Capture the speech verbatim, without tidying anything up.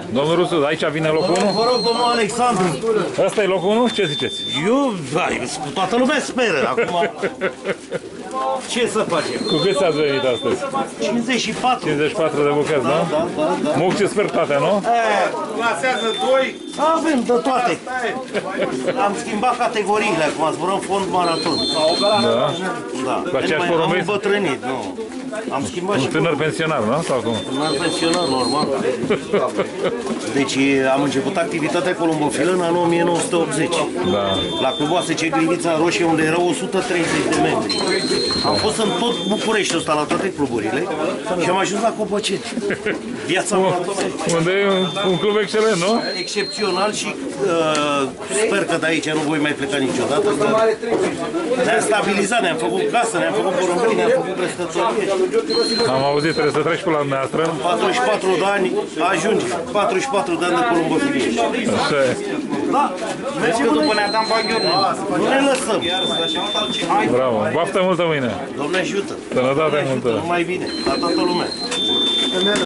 Domnul Rusu, aici vine locul unu? Vă rog, domnul Alexandru. Ăsta e locul unu? Ce ziceți? Eu, da, toată lumea speră acum. Ce să facem? Cu cât ați venit astăzi? cincizeci și patru. cincizeci și patru de bucăți, Da, nu? da, da, da. Muc și spertate, nu? Clasează doi. Avem de toate. Am schimbat categoriile acum, zburăm fond maraton. Da. Da. Cu aceeași Am porumbei? îmbătrânit, nu. Am schimbat Un și tânăr pensionar, nu? Sau cum? un alt pensionar, normal. Deci am început activitatea columbofilă în anul o mie nouă sute optzeci. Da. La Clubul A S C Glivița Roșie, unde erau o sută treizeci de membri. Am fost în tot Bucureștiul ăsta, la toate cluburile, și am ajuns la Copăceni. Viața mea Unde e un, un club excelent, nu? excepțional și uh, sper că de aici nu voi mai pleca niciodată. Ne-am stabilizat, ne-am făcut casă, ne-am făcut porumbei, ne-am făcut prestătorie. Am auzit, trebuie să treci pe la dumneavoastră. patruzeci și patru de ani, ajungi, patruzeci și patru de ani de porumbofilie. Așa e. Da, Vezi că după ne-a dat baghiul. nu ne lăsăm. Bravo. Baftă multă mâine. Doamne ajută. Sănătate multă. Numai bine, la toată lumea.